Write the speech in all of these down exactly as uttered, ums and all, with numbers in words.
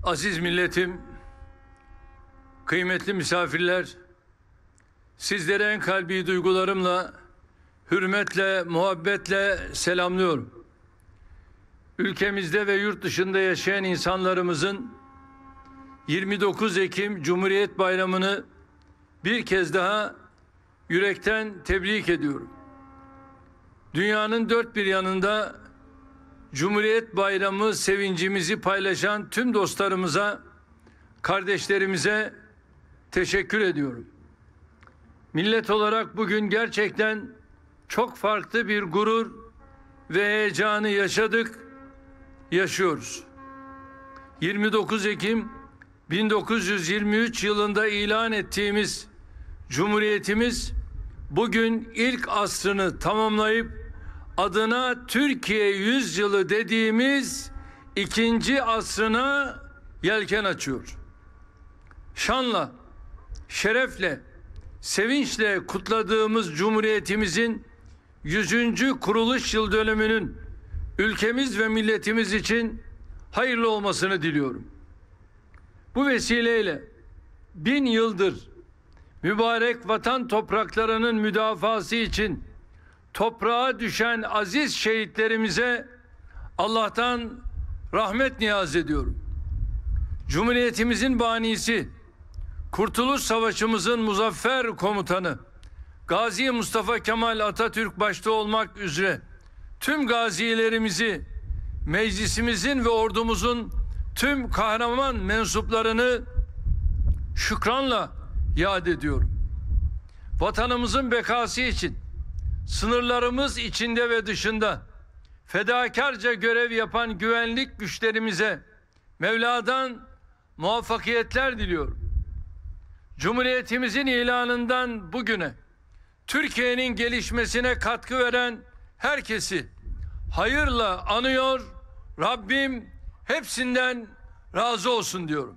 Aziz milletim, kıymetli misafirler, sizlere en kalbi duygularımla, hürmetle, muhabbetle selamlıyorum. Ülkemizde ve yurt dışında yaşayan insanlarımızın yirmi dokuz Ekim Cumhuriyet Bayramı'nı bir kez daha yürekten tebrik ediyorum. Dünyanın dört bir yanında Cumhuriyet Bayramı sevincimizi paylaşan tüm dostlarımıza, kardeşlerimize teşekkür ediyorum. Millet olarak bugün gerçekten çok farklı bir gurur ve heyecanı yaşadık, yaşıyoruz. yirmi dokuz Ekim bin dokuz yüz yirmi üç yılında ilan ettiğimiz Cumhuriyetimiz bugün ilk asrını tamamlayıp adına Türkiye yüzyılı dediğimiz ikinci asrına yelken açıyor. Şanla, şerefle, sevinçle kutladığımız Cumhuriyetimizin yüzüncü kuruluş yıl dönümünün ülkemiz ve milletimiz için hayırlı olmasını diliyorum. Bu vesileyle bin yıldır mübarek vatan topraklarının müdafası için toprağa düşen aziz şehitlerimize Allah'tan rahmet niyaz ediyorum. Cumhuriyetimizin banisi, Kurtuluş Savaşımızın muzaffer komutanı Gazi Mustafa Kemal Atatürk başta olmak üzere tüm gazilerimizi, meclisimizin ve ordumuzun tüm kahraman mensuplarını şükranla yad ediyorum. Vatanımızın bekası için sınırlarımız içinde ve dışında fedakarca görev yapan güvenlik güçlerimize Mevla'dan muvaffakiyetler diliyorum. Cumhuriyetimizin ilanından bugüne Türkiye'nin gelişmesine katkı veren herkesi hayırla anıyor, Rabbim hepsinden razı olsun diyorum.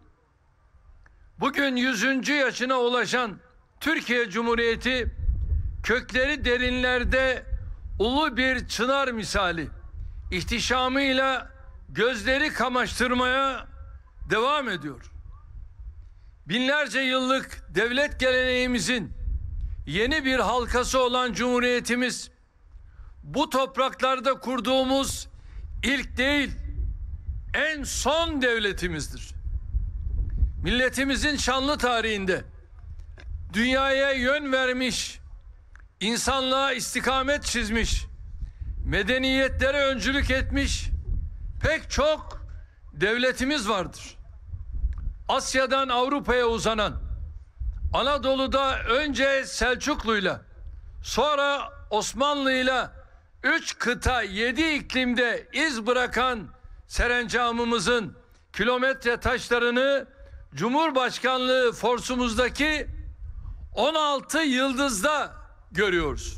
Bugün yüzüncü yaşına ulaşan Türkiye Cumhuriyeti kökleri derinlerde ulu bir çınar misali ihtişamıyla gözleri kamaştırmaya devam ediyor. Binlerce yıllık devlet geleneğimizin yeni bir halkası olan Cumhuriyetimiz bu topraklarda kurduğumuz ilk değil, en son devletimizdir. Milletimizin şanlı tarihinde dünyaya yön vermiş, insanlığa istikamet çizmiş, medeniyetlere öncülük etmiş pek çok devletimiz vardır. Asya'dan Avrupa'ya uzanan, Anadolu'da önce Selçuklu'yla, sonra Osmanlı'yla üç kıta yedi iklimde iz bırakan serencamımızın kilometre taşlarını Cumhurbaşkanlığı forsumuzdaki on altı yıldızda görüyoruz.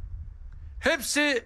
Hepsi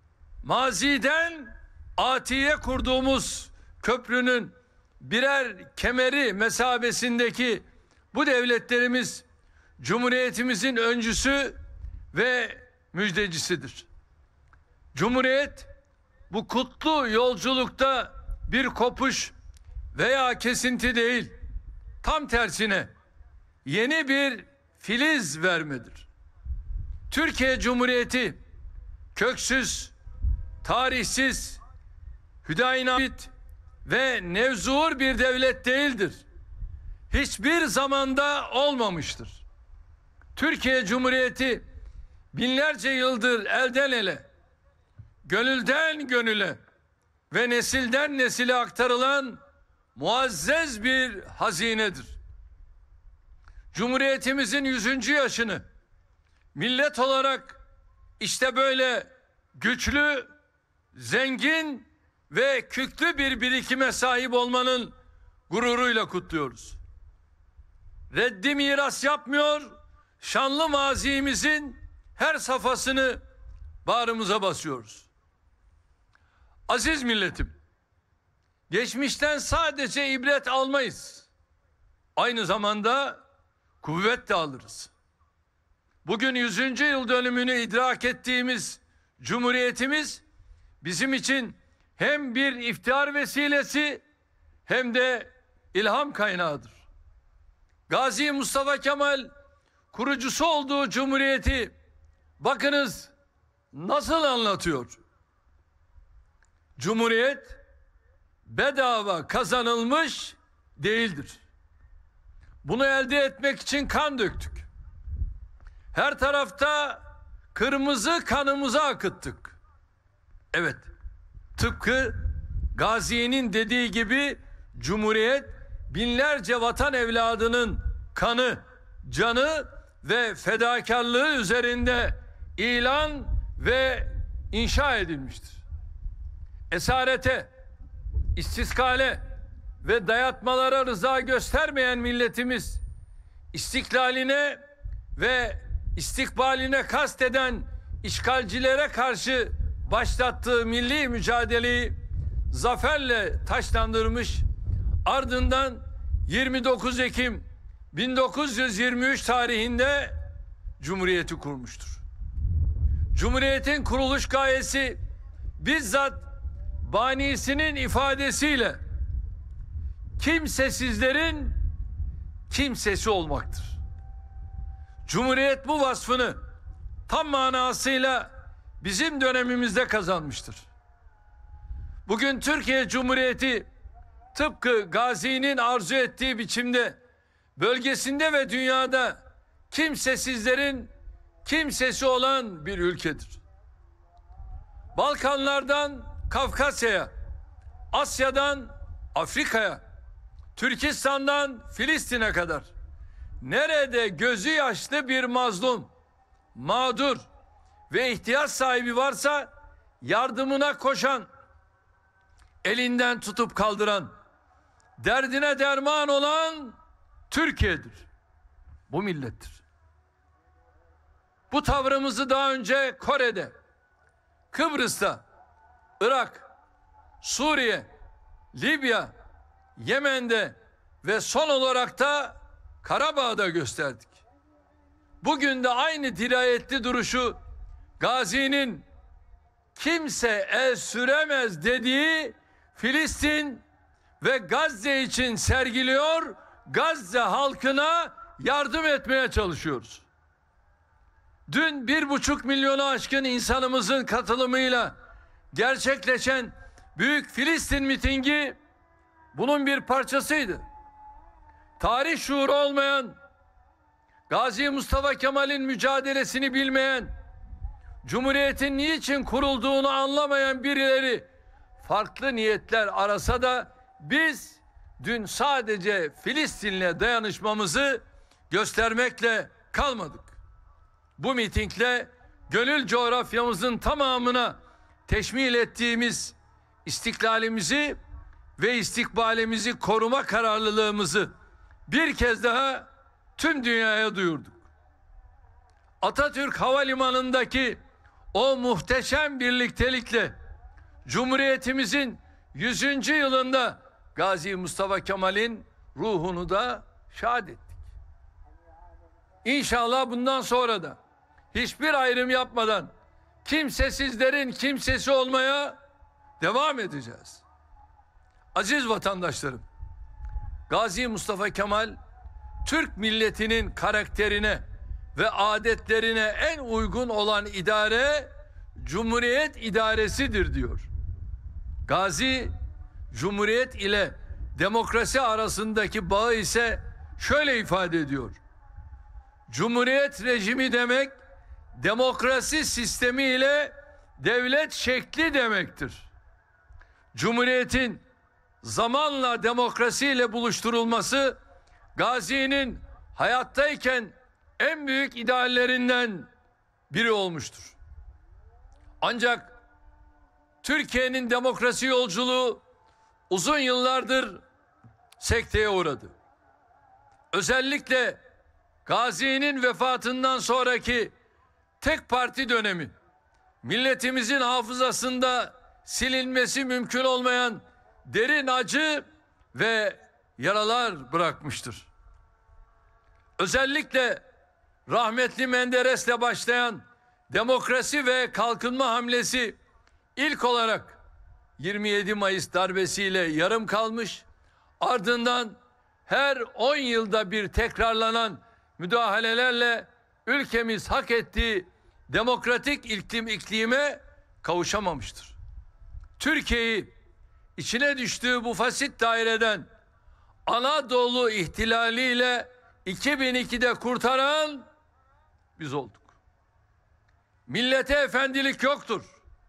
maziden atiye kurduğumuz köprünün birer kemeri mesabesindeki bu devletlerimiz Cumhuriyetimizin öncüsü ve müjdecisidir. Cumhuriyet bu kutlu yolculukta bir kopuş veya kesinti değil, tam tersine yeni bir filiz vermedir. Türkiye Cumhuriyeti köksüz, tarihsiz, hüdayinamit ve nevzuhur bir devlet değildir. Hiçbir zamanda olmamıştır. Türkiye Cumhuriyeti binlerce yıldır elden ele, gönülden gönüle ve nesilden nesile aktarılan muazzez bir hazinedir. Cumhuriyetimizin yüzüncü yaşını millet olarak işte böyle güçlü, zengin ve köklü bir birikime sahip olmanın gururuyla kutluyoruz. Reddi miras yapmıyor, şanlı mazimizin her safhasını bağrımıza basıyoruz. Aziz milletim, geçmişten sadece ibret almayız. Aynı zamanda kuvvet de alırız. Bugün yüzüncü yıl dönümünü idrak ettiğimiz Cumhuriyetimiz bizim için hem bir iftihar vesilesi hem de ilham kaynağıdır. Gazi Mustafa Kemal kurucusu olduğu Cumhuriyeti bakınız nasıl anlatıyor. Cumhuriyet bedava kazanılmış değildir. Bunu elde etmek için kan döktük. Her tarafta kırmızı kanımızı akıttık. Evet, tıpkı Gazi'nin dediği gibi Cumhuriyet binlerce vatan evladının kanı, canı ve fedakarlığı üzerinde ilan ve inşa edilmiştir. Esarete, istiskale ve dayatmalara rıza göstermeyen milletimiz, istiklaline ve istikbaline kasteden işgalcilere karşı başlattığı milli mücadeleyi zaferle taçlandırmış, ardından yirmi dokuz Ekim bin dokuz yüz yirmi üç tarihinde Cumhuriyeti kurmuştur. Cumhuriyetin kuruluş gayesi bizzat banisinin ifadesiyle kimsesizlerin kimsesi olmaktır. Cumhuriyet bu vasfını tam manasıyla bizim dönemimizde kazanmıştır. Bugün Türkiye Cumhuriyeti tıpkı Gazi'nin arzu ettiği biçimde bölgesinde ve dünyada kimsesizlerin kimsesi olan bir ülkedir. Balkanlardan Kafkasya'ya, Asya'dan Afrika'ya, Türkistan'dan Filistin'e kadar nerede gözü yaşlı bir mazlum, mağdur ve ihtiyaç sahibi varsa yardımına koşan, elinden tutup kaldıran, derdine derman olan Türkiye'dir. Bu millettir. Bu tavrımızı daha önce Kore'de, Kıbrıs'ta, Irak, Suriye, Libya, Yemen'de ve son olarak da Karabağ'da gösterdik. Bugün de aynı dirayetli duruşu Gazi'nin kimse el süremez dediği Filistin ve Gazze için sergiliyor, Gazze halkına yardım etmeye çalışıyoruz. Dün bir buçuk milyonu aşkın insanımızın katılımıyla gerçekleşen Büyük Filistin mitingi bunun bir parçasıydı. Tarih şuuru olmayan, Gazi Mustafa Kemal'in mücadelesini bilmeyen, Cumhuriyetin niçin kurulduğunu anlamayan birileri farklı niyetler arasa da biz dün sadece Filistin'le dayanışmamızı göstermekle kalmadık. Bu mitingle gönül coğrafyamızın tamamına teşmil ettiğimiz istiklalimizi ve istikbalimizi koruma kararlılığımızı bir kez daha tüm dünyaya duyurduk. Atatürk Havalimanı'ndaki o muhteşem birliktelikle Cumhuriyetimizin yüzüncü yılında Gazi Mustafa Kemal'in ruhunu da şad ettik. İnşallah bundan sonra da hiçbir ayrım yapmadan kimsesizlerin kimsesi olmaya devam edeceğiz. Aziz vatandaşlarım, Gazi Mustafa Kemal Türk milletinin karakterine ve adetlerine en uygun olan idare Cumhuriyet idaresidir diyor. Gazi, Cumhuriyet ile demokrasi arasındaki bağı ise şöyle ifade ediyor. Cumhuriyet rejimi demek, demokrasi sistemi ile devlet şekli demektir. Cumhuriyetin zamanla demokrasiyle buluşturulması Gazi'nin hayattayken en büyük ideallerinden biri olmuştur. Ancak Türkiye'nin demokrasi yolculuğu uzun yıllardır sekteye uğradı. Özellikle Gazi'nin vefatından sonraki tek parti dönemi milletimizin hafızasında silinmesi mümkün olmayan derin acı ve yaralar bırakmıştır. Özellikle rahmetli Menderes'le başlayan demokrasi ve kalkınma hamlesi ilk olarak yirmi yedi Mayıs darbesiyle yarım kalmış, ardından her on yılda bir tekrarlanan müdahalelerle ülkemiz hak ettiği demokratik iklim iklime kavuşamamıştır. Türkiye'yi içine düştüğü bu fasit daireden Anadolu ihtilaliyle iki bin ikide kurtaran biz olduk. Millete efendilik yoktur,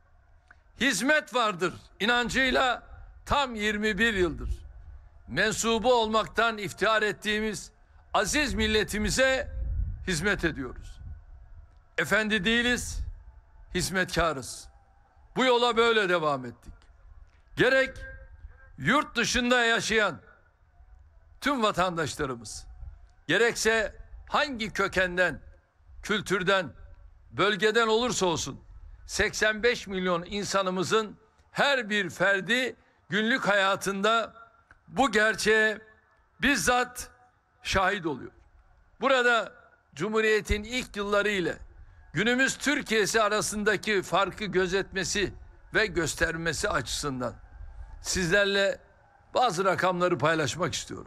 hizmet vardır inancıyla tam yirmi bir yıldır mensubu olmaktan iftihar ettiğimiz aziz milletimize hizmet ediyoruz. Efendi değiliz, hizmetkarız. Bu yola böyle devam ettik. Gerek yurt dışında yaşayan tüm vatandaşlarımız, gerekse hangi kökenden, kültürden, bölgeden olursa olsun seksen beş milyon insanımızın her bir ferdi günlük hayatında bu gerçeğe bizzat şahit oluyor. Burada Cumhuriyet'in ilk yılları ile günümüz Türkiye'si arasındaki farkı gözetmesi ve göstermesi açısından sizlerle bazı rakamları paylaşmak istiyorum.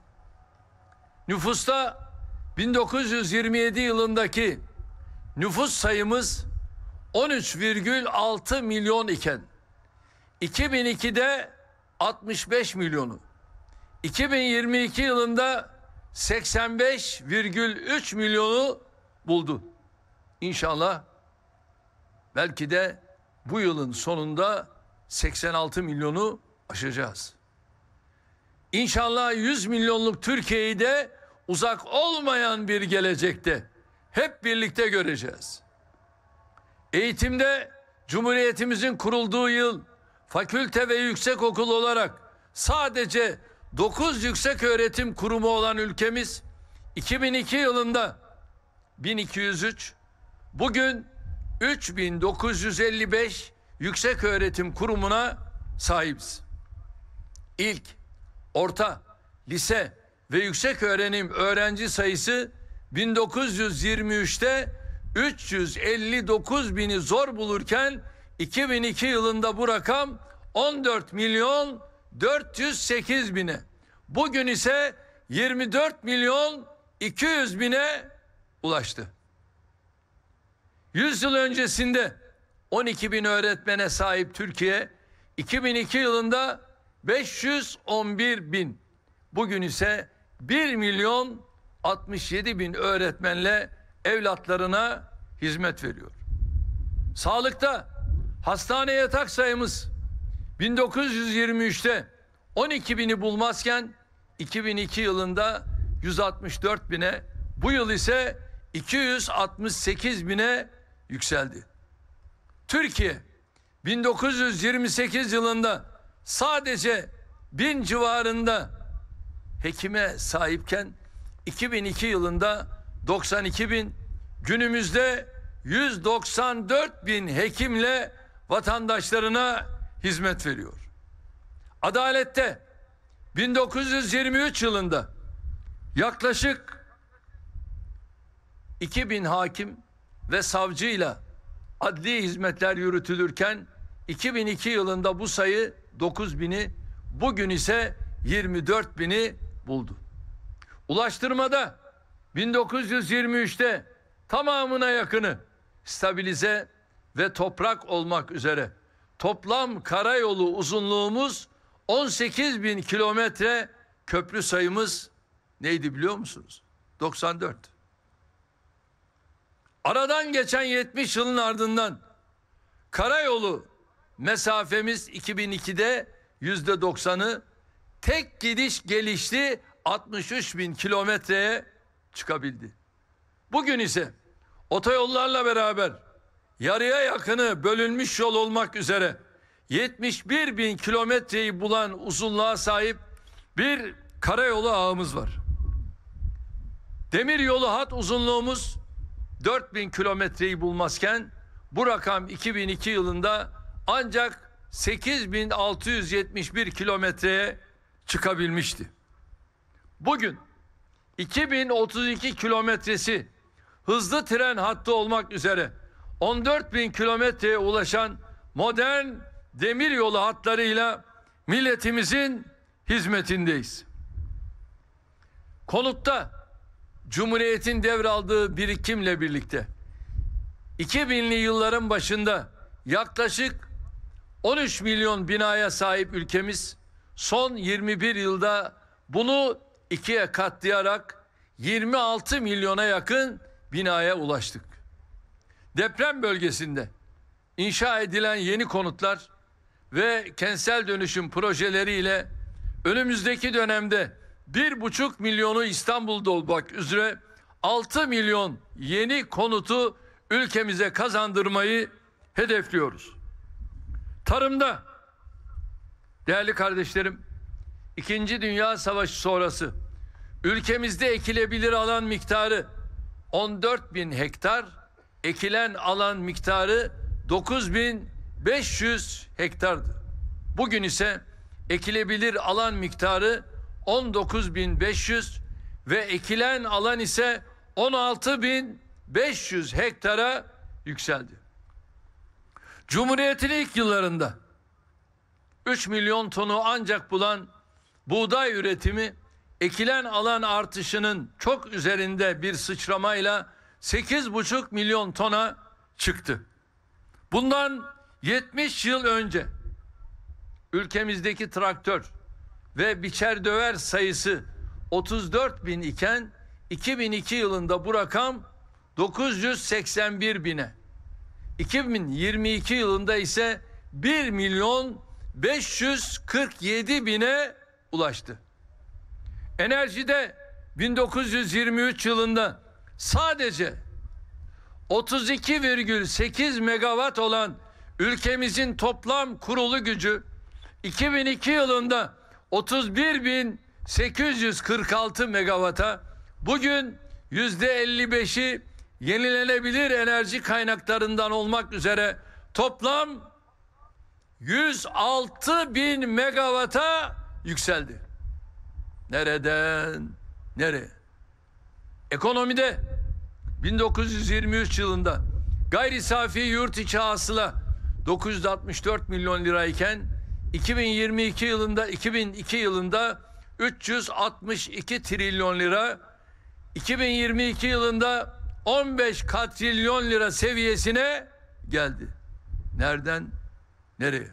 Nüfusta bin dokuz yüz yirmi yedi yılındaki nüfus sayımız on üç virgül altı milyon iken iki bin ikide altmış beş milyonu, iki bin yirmi iki yılında seksen beş virgül üç milyonu buldu. İnşallah belki de bu yılın sonunda seksen altı milyonu aşacağız. İnşallah yüz milyonluk Türkiye'yi de uzak olmayan bir gelecekte hep birlikte göreceğiz. Eğitimde Cumhuriyetimizin kurulduğu yıl fakülte ve yüksekokul olarak sadece dokuz yükseköğretim kurumu olan ülkemiz iki bin iki yılında bin iki yüz üç, bugün üç bin dokuz yüz elli beş yükseköğretim kurumuna sahibiz. İlk, orta, lise ve yükseköğrenim öğrenci sayısı bin dokuz yüz yirmi üçte üç yüz elli dokuz bini zor bulurken iki bin iki yılında bu rakam on dört milyon dört yüz sekiz bine. Bugün ise yirmi dört milyon iki yüz bine ulaştı. yüz yıl öncesinde on iki bin öğretmene sahip Türkiye, iki bin iki yılında beş yüz on bir bin, bugün ise bir milyon altmış yedi bin öğretmenle evlatlarına hizmet veriyor. Sağlıkta hastane yatak sayımız bin dokuz yüz yirmi üçte on iki bini bulmazken iki bin iki yılında yüz altmış dört bine, bu yıl ise iki yüz altmış sekiz bine yükseldi. Türkiye bin dokuz yüz yirmi sekiz yılında sadece bin civarında hekime sahipken iki bin iki yılında doksan iki bin, günümüzde yüz doksan dört bin hekimle vatandaşlarına hizmet veriyor. Adalette bin dokuz yüz yirmi üç yılında yaklaşık iki bin hakim ve savcıyla adli hizmetler yürütülürken iki bin iki yılında bu sayı dokuz bini, bugün ise yirmi dört bini buldu. Ulaştırmada bin dokuz yüz yirmi üçte tamamına yakını stabilize ve toprak olmak üzere toplam karayolu uzunluğumuz on sekiz bin kilometre, köprü sayımız neydi biliyor musunuz? doksan dört. Aradan geçen yetmiş yılın ardından karayolu mesafemiz iki bin ikide yüzde doksanı, tek gidiş gelişli altmış üç bin kilometreye çıkabildi. Bugün ise otoyollarla beraber yarıya yakını bölünmüş yol olmak üzere yetmiş bir bin kilometreyi bulan uzunluğa sahip bir karayolu ağımız var. Demiryolu hat uzunluğumuz dört bin kilometreyi bulmazken bu rakam iki bin iki yılında ancak sekiz bin altı yüz yetmiş bir kilometreye çıkabilmişti. Bugün iki bin otuz iki kilometresi hızlı tren hattı olmak üzere on dört bin kilometreye ulaşan modern demiryolu hatlarıyla milletimizin hizmetindeyiz. Konutta Cumhuriyet'in devraldığı birikimle birlikte iki binli yılların başında yaklaşık on üç milyon binaya sahip ülkemiz son yirmi bir yılda bunu ikiye katlayarak yirmi altı milyona yakın binaya ulaştık. Deprem bölgesinde inşa edilen yeni konutlar ve kentsel dönüşüm projeleriyle önümüzdeki dönemde bir buçuk milyonu İstanbul'da olmak üzere altı milyon yeni konutu ülkemize kazandırmayı hedefliyoruz. Tarımda değerli kardeşlerim, İkinci Dünya Savaşı sonrası ülkemizde ekilebilir alan miktarı on dört bin hektar, ekilen alan miktarı dokuz bin beş yüz hektardı. Bugün ise ekilebilir alan miktarı on dokuz bin beş yüz ve ekilen alan ise on altı bin beş yüz hektara yükseldi. Cumhuriyet'in ilk yıllarında üç milyon tonu ancak bulan buğday üretimi ekilen alan artışının çok üzerinde bir sıçramayla sekiz buçuk milyon tona çıktı. Bundan yetmiş yıl önce ülkemizdeki traktör ve biçer döver sayısı otuz dört bin iken iki bin iki yılında bu rakam dokuz yüz seksen bir bine, iki bin yirmi iki yılında ise bir milyon beş yüz kırk yedi bine ulaştı. Enerjide bin dokuz yüz yirmi üç yılında sadece otuz iki virgül sekiz megawatt olan ülkemizin toplam kurulu gücü iki bin iki yılında otuz bir bin sekiz yüz kırk altı megawatt'a, bugün yüzde elli beşi yenilenebilir enerji kaynaklarından olmak üzere toplam yüz altı bin megawatt'a yükseldi. Nereden nereye? Ekonomide bin dokuz yüz yirmi üç yılında gayri safi yurt içi hasıla dokuz yüz altmış dört milyon lirayken iki bin yirmi iki yılında iki bin iki yılında üç yüz altmış iki trilyon lira, iki bin yirmi iki yılında on beş katrilyon lira seviyesine geldi. Nereden nereye?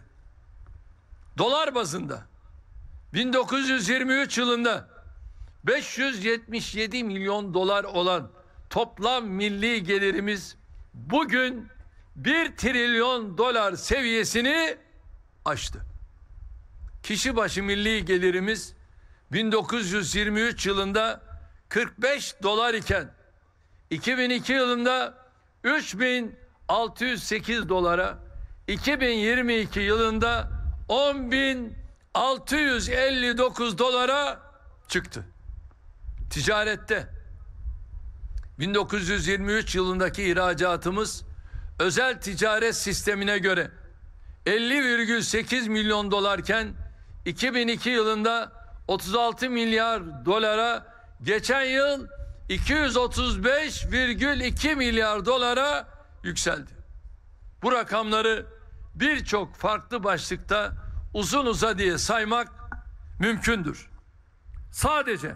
Dolar bazında bin dokuz yüz yirmi üç yılında beş yüz yetmiş yedi milyon dolar olan toplam milli gelirimiz bugün bir trilyon dolar seviyesini aştı. Kişi başı milli gelirimiz bin dokuz yüz yirmi üç yılında kırk beş dolar iken iki bin iki yılında üç bin altı yüz sekiz dolara, iki bin yirmi iki yılında on bin altı yüz elli dokuz dolara çıktı. Ticarette bin dokuz yüz yirmi üç yılındaki ihracatımız özel ticaret sistemine göre elli virgül sekiz milyon dolarken iki bin iki yılında otuz altı milyar dolara, geçen yıl iki yüz otuz beş virgül iki milyar dolara yükseldi. Bu rakamları birçok farklı başlıkta uzun uzadıya saymak mümkündür. Sadece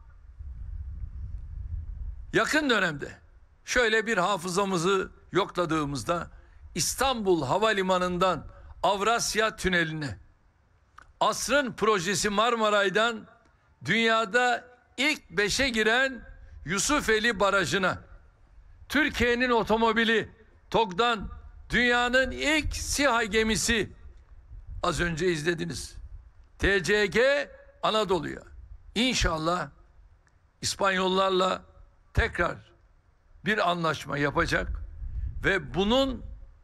yakın dönemde şöyle bir hafızamızı yokladığımızda İstanbul Havalimanı'ndan Avrasya Tüneli'ne, asrın projesi Marmaray'dan dünyada ilk beşe giren Yusufeli Barajı'na, Türkiye'nin otomobili TOG'dan dünyanın ilk SİHA gemisi, az önce izlediniz, T C G Anadolu'ya, İnşallah İspanyollarla tekrar bir anlaşma yapacak ve bunun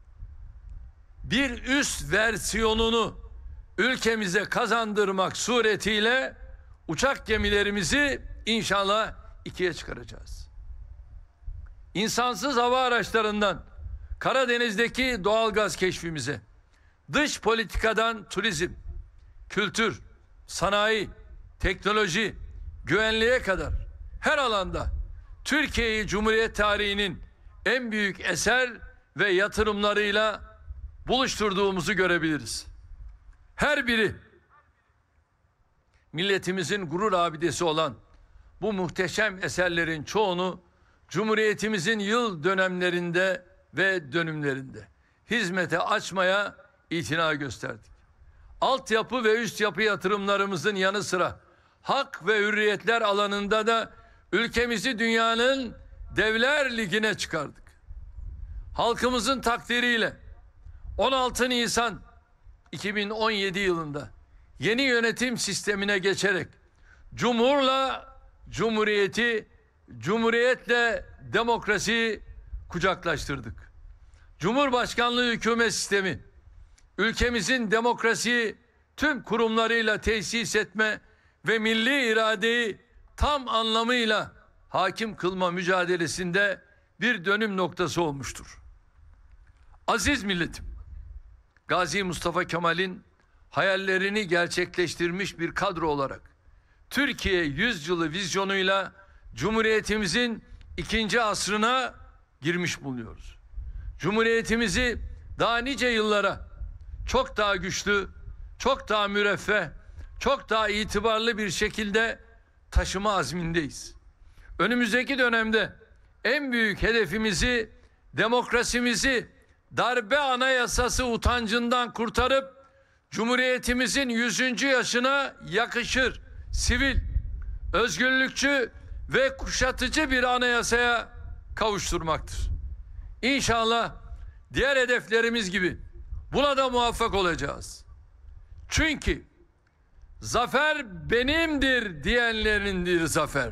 bir üst versiyonunu ülkemize kazandırmak suretiyle uçak gemilerimizi inşallah ikiye çıkaracağız. İnsansız hava araçlarından Karadeniz'deki doğalgaz keşfimize, dış politikadan turizm, kültür, sanayi, teknoloji, güvenliğe kadar her alanda Türkiye'yi Cumhuriyet tarihinin en büyük eser ve yatırımlarıyla buluşturduğumuzu görebiliriz. Her biri milletimizin gurur abidesi olan bu muhteşem eserlerin çoğunu Cumhuriyetimizin yıl dönemlerinde ve dönümlerinde hizmete açmaya itina gösterdik. Altyapı ve üst yapı yatırımlarımızın yanı sıra hak ve hürriyetler alanında da ülkemizi dünyanın devler ligine çıkardık. Halkımızın takdiriyle on altı Nisan iki bin on yedi yılında yeni yönetim sistemine geçerek Cumhurla Cumhuriyeti, Cumhuriyetle demokrasiyi kucaklaştırdık. Cumhurbaşkanlığı hükümet sistemi, ülkemizin demokrasiyi tüm kurumlarıyla tesis etme ve milli iradeyi tam anlamıyla hakim kılma mücadelesinde bir dönüm noktası olmuştur. Aziz milletim, Gazi Mustafa Kemal'in hayallerini gerçekleştirmiş bir kadro olarak Türkiye yüzyılı vizyonuyla Cumhuriyetimizin ikinci asrına girmiş bulunuyoruz. Cumhuriyetimizi daha nice yıllara çok daha güçlü, çok daha müreffeh, çok daha itibarlı bir şekilde taşıma azmindeyiz. Önümüzdeki dönemde en büyük hedefimizi demokrasimizi darbe anayasası utancından kurtarıp Cumhuriyetimizin yüzüncü yaşına yakışır, sivil, özgürlükçü ve kuşatıcı bir anayasaya kavuşturmaktır. İnşallah diğer hedeflerimiz gibi buna da muvaffak olacağız. Çünkü zafer benimdir diyenlerindir zafer.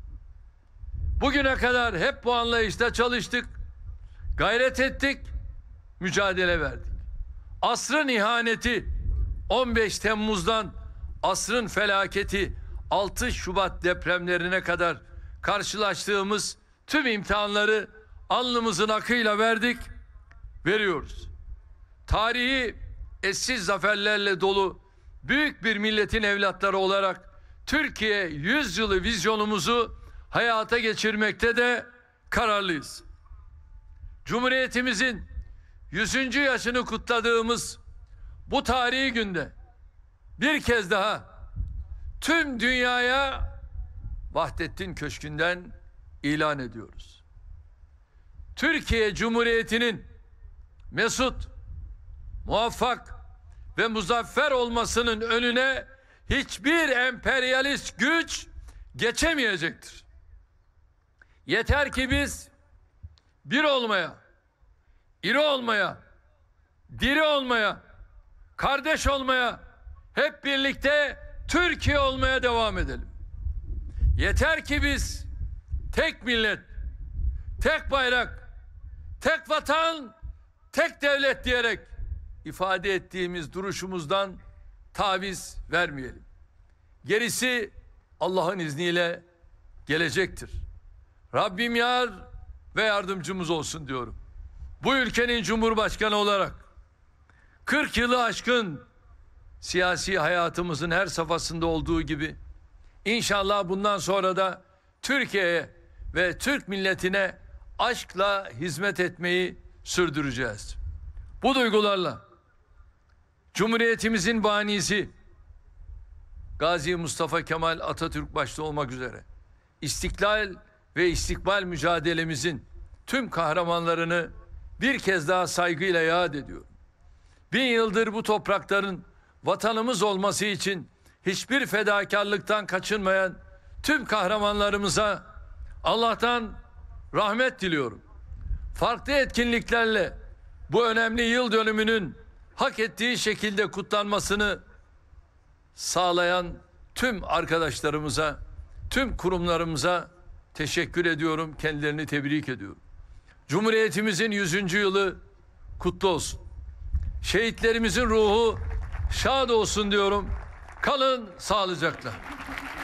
Bugüne kadar hep bu anlayışta çalıştık, gayret ettik, mücadele verdik. Asrın ihaneti on beş Temmuz'dan asrın felaketi altı Şubat depremlerine kadar karşılaştığımız tüm imtihanları alnımızın akıyla verdik, veriyoruz. Tarihi eşsiz zaferlerle dolu büyük bir milletin evlatları olarak Türkiye yüzyılı vizyonumuzu hayata geçirmekte de kararlıyız. Cumhuriyetimizin yüzüncü yaşını kutladığımız bu tarihi günde bir kez daha tüm dünyaya Vahdettin Köşkü'nden ilan ediyoruz. Türkiye Cumhuriyeti'nin mesut, muvaffak ve muzaffer olmasının önüne hiçbir emperyalist güç geçemeyecektir. Yeter ki biz bir olmaya, iri olmaya, diri olmaya, kardeş olmaya, hep birlikte Türkiye olmaya devam edelim. Yeter ki biz tek millet, tek bayrak, tek vatan, tek devlet diyerek ifade ettiğimiz duruşumuzdan taviz vermeyelim. Gerisi Allah'ın izniyle gelecektir. Rabbim yar ve yardımcımız olsun diyorum. Bu ülkenin Cumhurbaşkanı olarak kırk yılı aşkın siyasi hayatımızın her safhasında olduğu gibi inşallah bundan sonra da Türkiye'ye ve Türk milletine aşkla hizmet etmeyi sürdüreceğiz. Bu duygularla Cumhuriyetimizin banisi Gazi Mustafa Kemal Atatürk başta olmak üzere İstiklal ve istikbal mücadelemizin tüm kahramanlarını bir kez daha saygıyla yad ediyorum. Bin yıldır bu toprakların vatanımız olması için hiçbir fedakarlıktan kaçınmayan tüm kahramanlarımıza Allah'tan rahmet diliyorum. Farklı etkinliklerle bu önemli yıl dönümünün hak ettiği şekilde kutlanmasını sağlayan tüm arkadaşlarımıza, tüm kurumlarımıza teşekkür ediyorum, kendilerini tebrik ediyorum. Cumhuriyetimizin yüzüncü yılı kutlu olsun. Şehitlerimizin ruhu şad olsun diyorum. Kalın sağlıcakla.